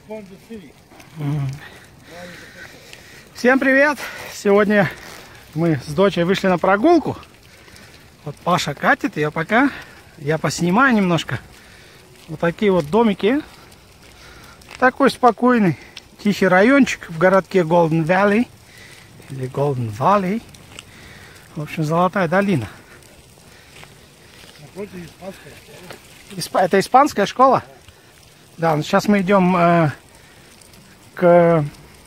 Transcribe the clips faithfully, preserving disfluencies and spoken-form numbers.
Всем привет! Сегодня мы с дочей вышли на прогулку. Вот Паша катит ее пока. Я поснимаю немножко. Вот такие вот домики. Такой спокойный, тихий райончик в городке Golden Valley. Или Golden Valley. В общем, Золотая долина. Это испанская школа? Да, ну сейчас мы идем э, к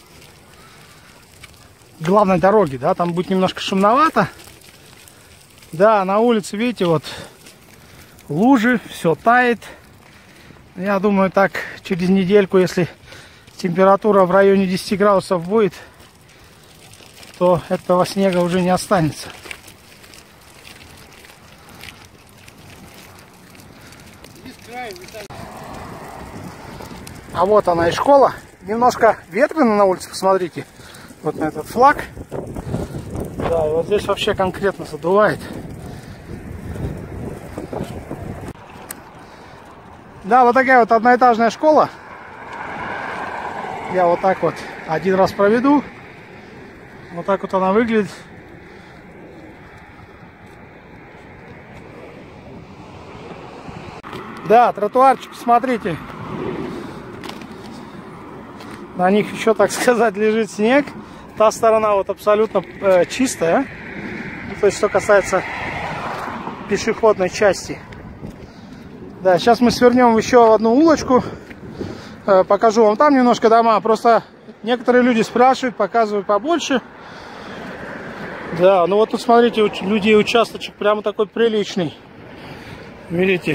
главной дороге, да, там будет немножко шумновато. Да, на улице, видите, вот лужи, все тает. Я думаю, так через недельку, если температура в районе десяти градусов будет, то этого снега уже не останется. А вот она и школа. Немножко ветрено на улице, посмотрите. Вот на этот флаг. Да, и вот здесь вообще конкретно задувает. Да, вот такая вот одноэтажная школа. Я вот так вот один раз проведу. Вот так вот она выглядит. Да, тротуарчик, смотрите. На них еще, так сказать, лежит снег. Та сторона вот абсолютно э, чистая. Ну, то есть, что касается пешеходной части. Да, сейчас мы свернем в еще одну улочку. Э, покажу вам там немножко дома. Просто некоторые люди спрашивают, показывают побольше. Да, ну вот тут, смотрите, у людей участочек прямо такой приличный. Видите?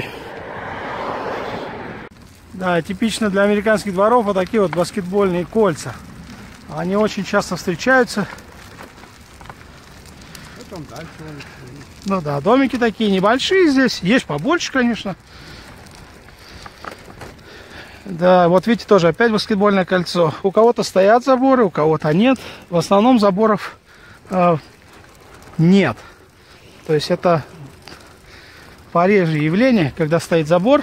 Да, типично для американских дворов вот такие вот баскетбольные кольца. Они очень часто встречаются. Ну да, домики такие небольшие здесь. Есть побольше, конечно. Да, вот видите, тоже опять баскетбольное кольцо. У кого-то стоят заборы, у кого-то нет. В основном заборов э, нет. То есть это пореже явление, когда стоит забор.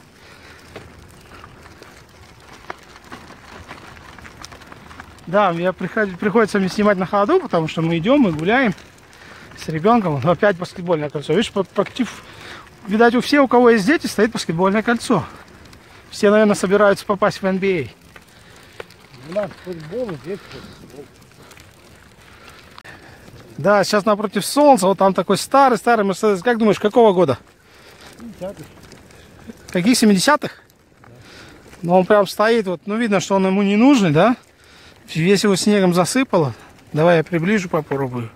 Да, мне приходится мне снимать на ходу, потому что мы идем, мы гуляем с ребенком. Но опять баскетбольное кольцо. Видишь, практически, видать, у всех, у кого есть дети, стоит баскетбольное кольцо. Все, наверное, собираются попасть в эн би эй. Да, сейчас напротив солнца, вот там такой старый-старый Мерседес. Как думаешь, какого года? семидесятых. Каких, семидесятых? Да. Ну, он прям стоит, вот, ну, видно, что он ему не нужный, да? Весь его снегом засыпало. Давай я приближу, попробую.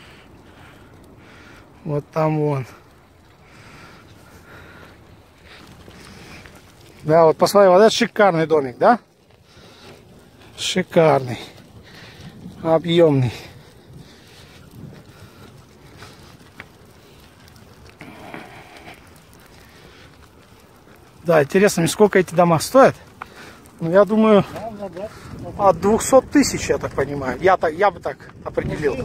Вот там вон. Да, вот посмотри, вот это шикарный домик, да? Шикарный. Объемный. Да, интересно, сколько эти дома стоят? Ну, я думаю, от двухсот тысяч, я так понимаю. Я, так, я бы так определил.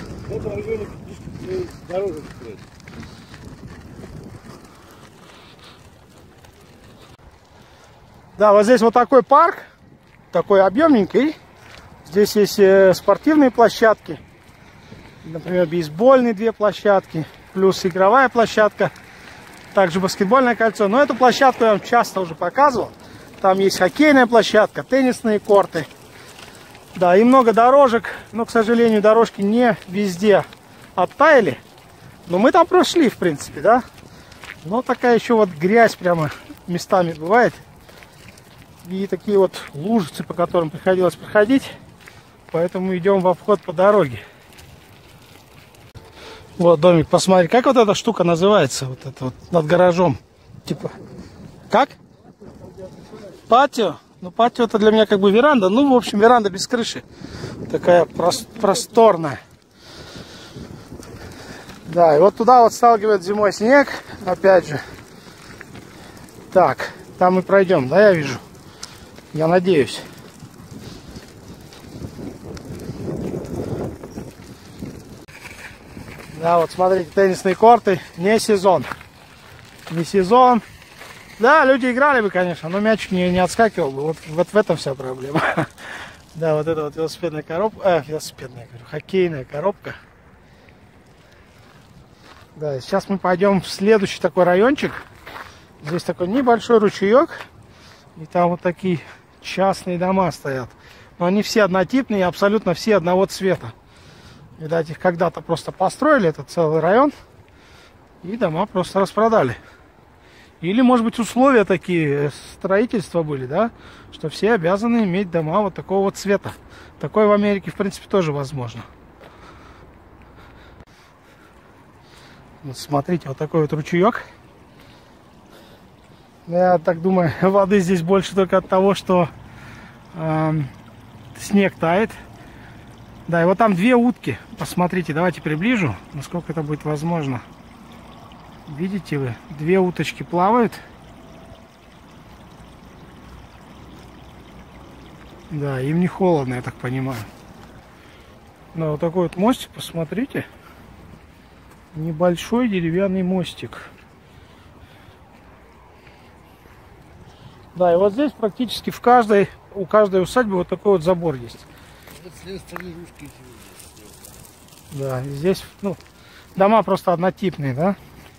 Да, вот здесь вот такой парк, такой объемненький. Здесь есть спортивные площадки. Например, бейсбольные две площадки. Плюс игровая площадка. Также баскетбольное кольцо. Но эту площадку я вам часто уже показывал. Там есть хоккейная площадка, теннисные корты. Да, и много дорожек. Но, к сожалению, дорожки не везде оттаяли. Но мы там прошли, в принципе, да. Но такая еще вот грязь прямо местами бывает. И такие вот лужицы, по которым приходилось проходить. Поэтому идем в обход по дороге. Вот домик, посмотри. Как вот эта штука называется? Вот это вот над гаражом. Типа, как? Патио. Ну, патио это для меня как бы веранда. Ну, в общем, веранда без крыши. Такая просторная. Да, и вот туда вот сталкивает зимой снег. Опять же. Так, там мы пройдем, да, я вижу. Я надеюсь. Да, вот смотрите, теннисные корты. Не сезон. Не сезон. Да, люди играли бы, конечно, но мяч не, не отскакивал бы. Вот, вот в этом вся проблема. Да, вот это вот велосипедная коробка. Э, велосипедная, говорю, хоккейная коробка. Да, сейчас мы пойдем в следующий такой райончик. Здесь такой небольшой ручеек. И там вот такие частные дома стоят. Но они все однотипные, абсолютно все одного цвета. Видать, их когда-то просто построили, этот целый район. И дома просто распродали. Или, может быть, условия такие строительства были, да, что все обязаны иметь дома вот такого вот цвета. Такое в Америке, в принципе, тоже возможно. Вот смотрите, вот такой вот ручеек. Я так думаю, воды здесь больше только от того, что э, снег тает. Да, и вот там две утки. Посмотрите, давайте приближу, насколько это будет возможно. Видите вы, две уточки плавают. Да, им не холодно, я так понимаю. Да, вот такой вот мостик, посмотрите. Небольшой деревянный мостик. Да, и вот здесь практически в каждой, у каждой усадьбы вот такой вот забор есть. Да, и здесь, ну, дома просто однотипные, да.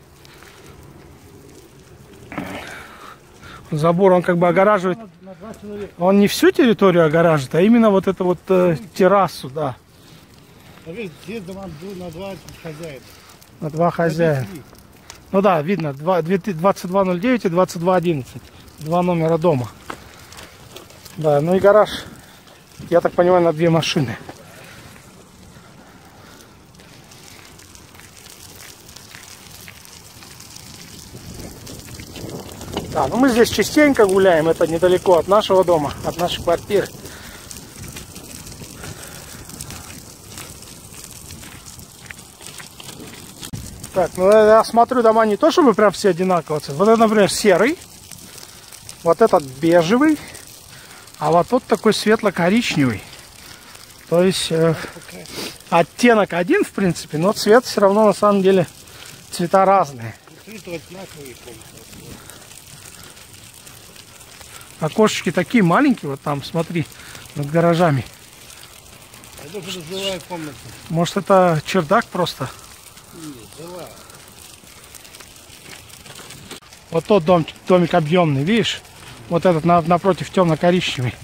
Забор, он как бы огораживает, он не всю территорию огораживает, а именно вот эту вот э, террасу, да. Здесь дома на два хозяина. На два хозяина. Ну да, видно, двадцать два ноль девять и двадцать два одиннадцать. Два номера дома. Да, ну и гараж, я так понимаю, на две машины. Да, ну мы здесь частенько гуляем, это недалеко от нашего дома, от нашей квартиры. Так, ну я смотрю, дома не то чтобы прям все одинаковые. Вот это, например, серый, вот этот бежевый, а вот тот такой светло-коричневый. То есть э, оттенок один, в принципе, но цвет все равно на самом деле цвета разные. Окошечки такие маленькие, вот там, смотри, над гаражами. Это жилая комната. Может, это чердак просто? Нет, жилая. Вот тот дом, домик объемный, видишь? Вот этот на, напротив темно-коричневый.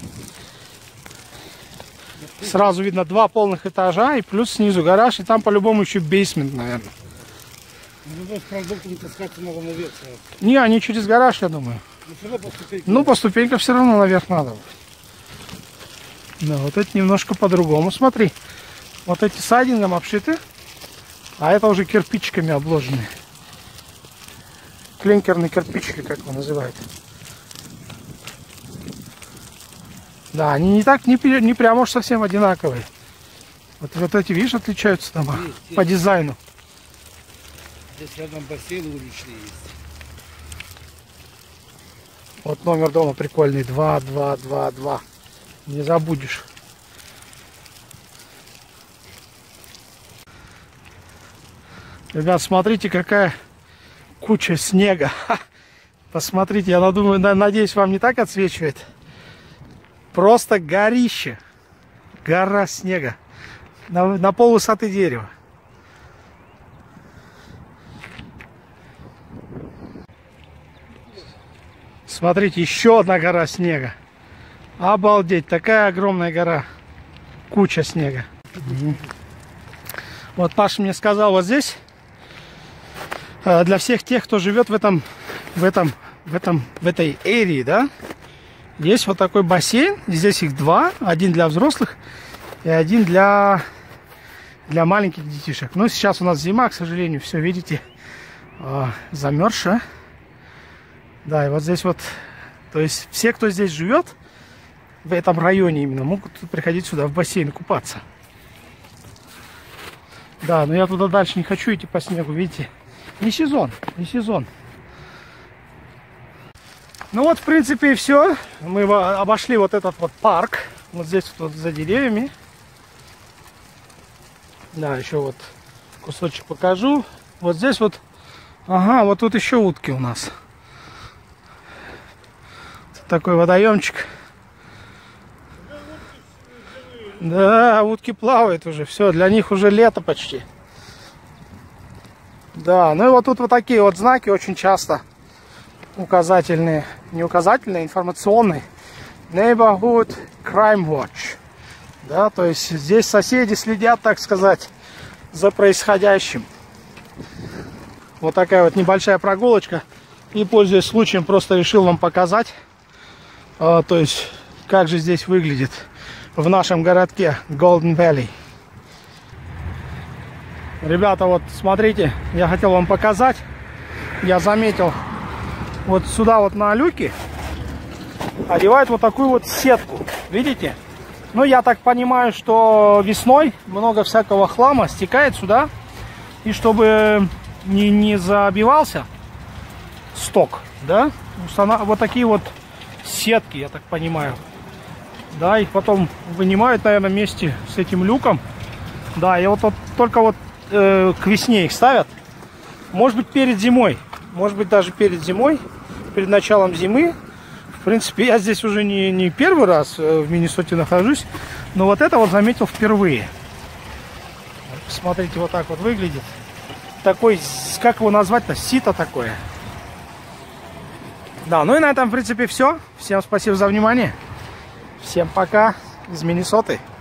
Сразу видно два полных этажа и плюс снизу гараж, и там по-любому еще бейсмент, наверное. Ну, с продуктами таскаться надо наверх. Не, они через гараж, я думаю. Ну, по ступенькам. Ну, по ступенькам все равно наверх надо. Да, вот это немножко по-другому. Смотри, вот эти сайдингом обшиты, а это уже кирпичиками обложены. Клинкерные кирпичики, как его называют. Да, они не так, не, не прямо уж совсем одинаковые. Вот, вот эти, видишь, отличаются дома есть, по есть. Дизайну. Здесь рядом бассейн уличный есть. Вот номер дома прикольный. два, два, два, два. Не забудешь. Ребят, смотрите, какая куча снега. Посмотрите, я думаю, надеюсь, вам не так отсвечивает. Просто горище. Гора снега. На, на пол высоты дерева. Смотрите, еще одна гора снега. Обалдеть, такая огромная гора. Куча снега. Угу. Вот Паша мне сказал, вот здесь для всех тех, кто живет в этом, в этом, в этом, в этой эрии, да, есть вот такой бассейн. Здесь их два, один для взрослых и один для для маленьких детишек. Но сейчас у нас зима, к сожалению, все, видите, замерзшее. Да, и вот здесь вот, то есть все, кто здесь живет, в этом районе именно, могут приходить сюда в бассейн купаться. Да, но я туда дальше не хочу идти по снегу, видите, не сезон, не сезон. Ну вот, в принципе, и все. Мы обошли вот этот вот парк, вот здесь вот за деревьями. Да, еще вот кусочек покажу. Вот здесь вот, ага, вот тут еще утки у нас. такой водоемчик. Да, утки плавают уже. Все, для них уже лето почти. Да, ну и вот тут вот такие вот знаки очень часто указательные, не указательные, информационные. Neighborhood Crime Watch. Да, то есть здесь соседи следят, так сказать, за происходящим. Вот такая вот небольшая прогулочка. И, пользуясь случаем, просто решил вам показать, а, то есть, как же здесь выглядит в нашем городке Golden Valley. Ребята, вот смотрите, я хотел вам показать. Я заметил, вот сюда вот на люке одевают вот такую вот сетку. Видите? Ну, я так понимаю, что весной много всякого хлама стекает сюда. И чтобы не, не забивался сток, да, вот такие вот сетки, я так понимаю. Да, их потом вынимают, наверное, вместе с этим люком. Да, и вот, вот только вот э, к весне их ставят. Может быть, перед зимой. Может быть, даже перед зимой, перед началом зимы. В принципе, я здесь уже не, не первый раз в Миннесоте нахожусь. Но вот это вот заметил впервые. Смотрите, вот так вот выглядит. Такой, как его назвать-то, сито такое. Да, ну и на этом, в принципе, все. Всем спасибо за внимание. Всем пока из Миннесоты.